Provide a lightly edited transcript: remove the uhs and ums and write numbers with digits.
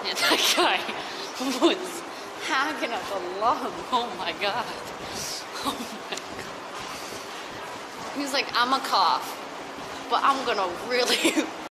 And that guy was hacking up a lung. Oh my God. Oh my God. He was like, I'm a cough, but I'm gonna really